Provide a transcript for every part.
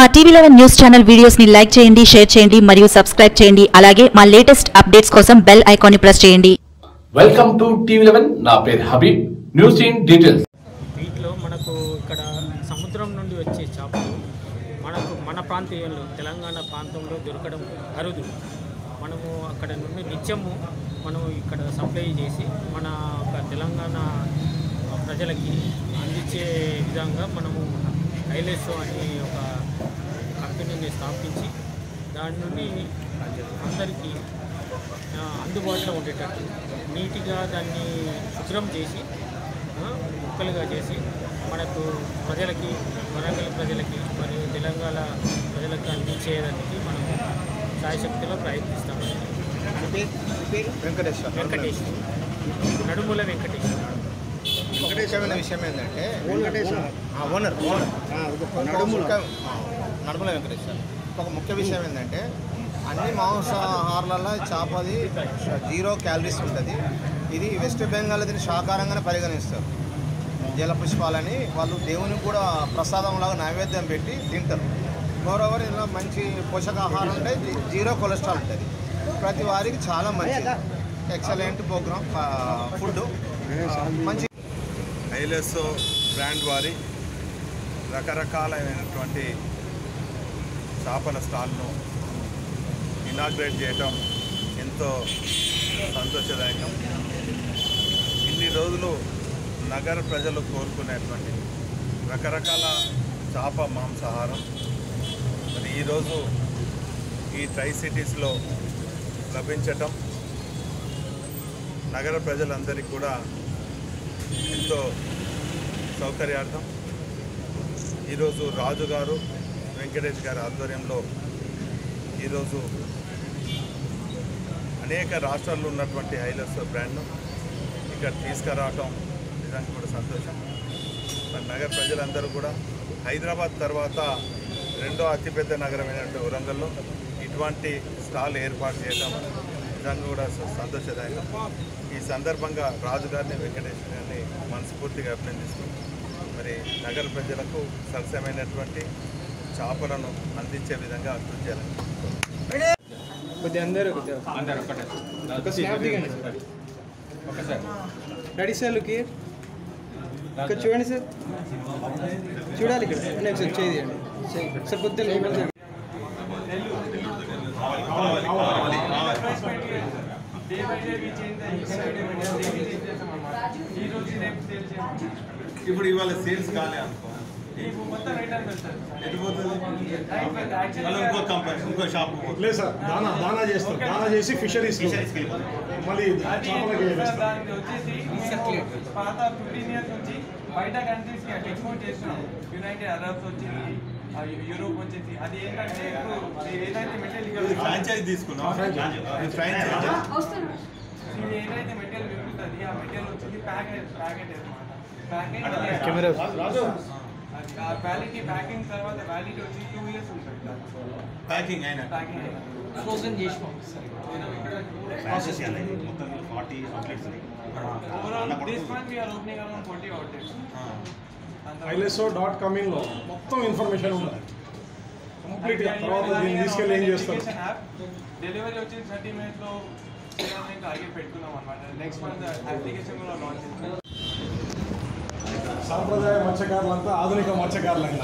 మా టీవీ11 news channel videos ని లైక్ చేయండి, షేర్ చేయండి మరియు సబ్స్క్రైబ్ చేయండి. అలాగే మా లేటెస్ట్ అప్డేట్స్ కోసం బెల్ ఐకాన్ ని ప్రెస్ చేయండి. వెల్కమ్ టు టీవీ11. నా పేరు హబీబ్. News in details. వీటిలో మనకు ఇక్కడ సముద్రం నుండి వచ్చే చేపలు మన ప్రాంతీయంలో తెలంగాణ ప్రాంతంలో దొరకడం అరుదు. మనము అక్కడ నుండి నిత్యము మనము ఇక్కడ సప్లై చేసి మన తెలంగాణ ప్రజలకి అందించే విధంగా మనము ఐలెస్సో అనే ఒక కంపెనీని స్థాపించి దాని నుండి అందరికీ అందుబాటులో ఉండేటట్టు నీట్గా దాన్ని శుభ్రం చేసి ముక్కలుగా చేసి మనకు ప్రజలకి, వరంగల్ ప్రజలకి మరియు తెలంగాణ ప్రజలకు అందించేదానికి మనం సాయశక్తిలో ప్రయత్నిస్తాము. వెంకటేష్ నడుముల వెంకటేష్ విషయం ఏంటంటే ఓనర్ నడుముల వెంకటేశ్వర ఒక ముఖ్య విషయం ఏంటంటే అన్ని మాంసాహారాలలో చేపది 0 క్యాలరీస్ ఉంటుంది. ఇది వెస్ట్ బెంగాల్ దీన్ని శాకాహారంగానే పరిగణిస్తారు. జలపుష్పాలని వాళ్ళు దేవునికి కూడా ప్రసాదంలాగా నైవేద్యం పెట్టి తింటారు. మోరోవర్ ఇందులో మంచి పోషకాహారం ఉంటుంది, 0 కొలెస్ట్రాల్ ఉంటుంది. ప్రతి వారికి చాలా మంచిది, ఎక్సలెంట్ ప్రోగ్రామ్ ఫుడ్. మంచి ఐలెస్సో బ్రాండ్ వారి రకరకాలైనటువంటి చేపల స్టాల్ను ఇనాగ్రేట్ చేయటం ఎంతో సంతోషదాయకం. ఇన్ని రోజులు నగర ప్రజలు కోరుకునేటువంటి రకరకాల చేప మాంసాహారం మరి ఈరోజు ఈ ట్రై సిటీస్లో లభించటం నగర ప్రజలందరికీ కూడా ఎంతో సౌకర్యార్థం. ఈరోజు రాజు గారు, వెంకటేష్ గారి ఆధ్వర్యంలో ఈరోజు అనేక రాష్ట్రాల్లో ఉన్నటువంటి ఐలెస్సో బ్రాండ్ను ఇక్కడ తీసుకురావటం నిజంగా కూడా సంతోషం. మరి నగర ప్రజలందరూ కూడా హైదరాబాద్ తర్వాత 2వ అతిపెద్ద నగరమైనటువంటి వరంగల్లో ఇటువంటి స్టాల్ ఏర్పాటు చేయడం నిజంగా కూడా సంతోషదాయకం. ఈ సందర్భంగా రాజు గారిని, వెంకటేష్ గారిని మనస్ఫూర్తిగా అభినందిస్తూ మరి నగర ప్రజలకు సరసమైనటువంటి చేపలను అందించే విధంగా కృషి చేయాలని రెడీ సార్, లుక్ ఇక్కడ చూడండి సార్, చూడాలి ఇక్కడ ఒకసారి చేయండి సార్. కొద్దిగా ఇప్పుడు ఇవాళ సేల్స్ కాలే అనుకో, ఇంకో కంపెనీ, ఇంకో షాప్ లేదు సార్. దానా చేస్తారు, దానా చేసి ఫిషరీస్ మళ్ళీ పాత 15 years నుంచి బయట కంట్రీస్కి ఎక్స్పోర్ట్ చేస్తున్నాం. యునైటెడ్ అరబ్స్ వచ్చింది, యూరోప్ వచ్చింది. అది ఏంటంటే ఏదైతే మెటీరియల్ ఫ్రాంచైజ్ తీసుకున్నాం, ఇది ఏదైతే మెటీరియల్ దొరుకుతుంది ఆ మెటీరియల్ వచ్చింది ప్యాకెట్ వ్యాలిటీ ప్యాకింగ్ తర్వాత వ్యాలిటీ వచ్చి 2 years ఉంటుంది. ప్యాకింగ్ అయినా ఫ్రోజన్ చేసి పంపిస్తారు. Overall, this month we are opening around 40 outlets. ILSO.com లో మొత్తం ఇన్ఫర్మేషన్ ఉంది కంప్లీట్. తర్వాత దీన్ని తీసుకెళ్ళి ఏం చేస్తారు? డెలివరీ వచ్చి 30 minutes లో ఆగి పెట్టుకున్నాం అన్నమాట. నెక్స్ట్ మంత్ అప్లికేషన్ కూడా లాంచ్ చేస్తాం. సాంప్రదాయ మత్స్యకారులంతా ఆధునిక మత్స్యకారులు అంట.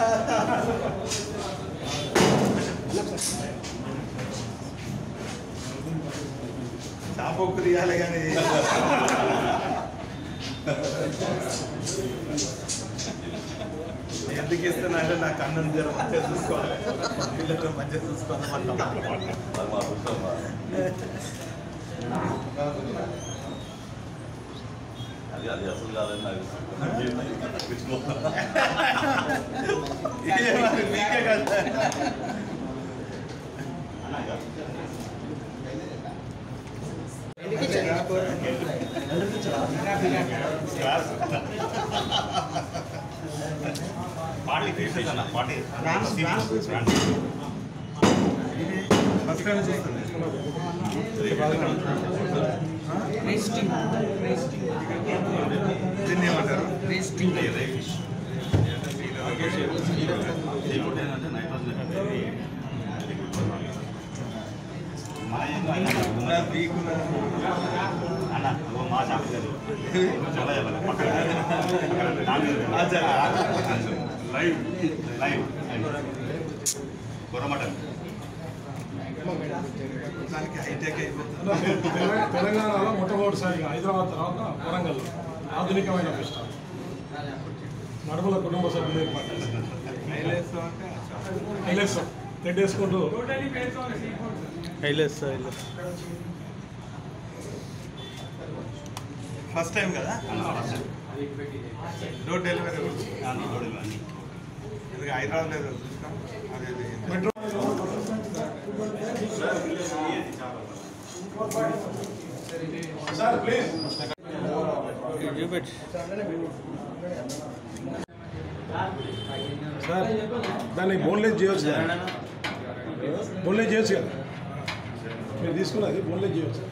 షాప్ ఒకటి ఇవ్వాలి కానీ ఎందుకు ఇస్తున్నానంటే నా కన్ను జర మంచిగా చూసుకోవాలి, పిల్లలు మంచిగా చూసుకోవాలి. అది అసలు కాదని నాకు మీకే కదా పార్టీ తీసేదన్న పార్టీ దీన్ని ఏమంటారు? రేస్టింగ్ ఫుడ్ ఏంటంటే నైట్రోజన్ అన్న మా షాప్ చాలా లైవ్ లైవ్ కొరమటన్ తెలంగాణలో మొట్టమొదటిసారిగా హైదరాబాద్ తర్వాత వరంగల్ ఆధునికమైన ఫిష్ స్టాల్ నడుముల కుటుంబ సభ్యులు ఏర్పాటు హైలెట్స్ తెడ్డేసుకుంటూ ఫస్ట్ టైం కదా డోర్ డెలివరీ ఎందుకంటే హైదరాబాద్ లేదు చూసినాం అదే మెట్రో సార్ ప్లీజ్ సార్ దాన్ని బోన్లెస్ చేయొచ్చు కదా బోన్లెస్ చేయొచ్చు కదా మీరు తీసుకున్నది బోన్లెస్ చేయొచ్చు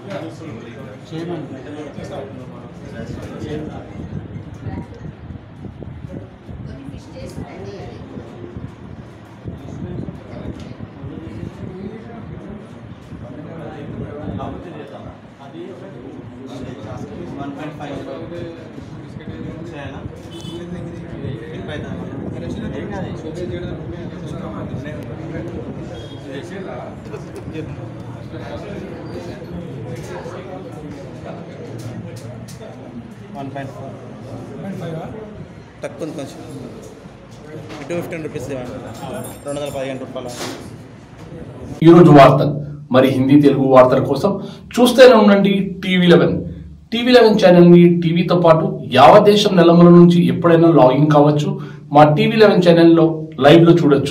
తక్కువ కొంచెం 215 రూపీస్ 215 రూపాయలు. ఈరోజు వార్తలు మరి హిందీ తెలుగు వార్తల కోసం చూస్తూనే ఉండండి TV11. TV11 ఛానల్ ని టీవీతో పాటు యావత్ దేశం నెలమల నుంచి ఎప్పుడైనా లాగిన్ కావచ్చు. మా TV11 ఛానల్లో లైవ్ లో చూడొచ్చు.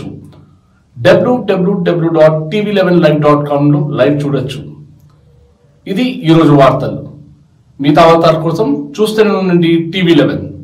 www.tv11live.com లో లైవ్ చూడొచ్చు. ఇది ఈరోజు వార్తలు. మిగతా వార్తల కోసం చూస్తూనే ఉండండి TV11.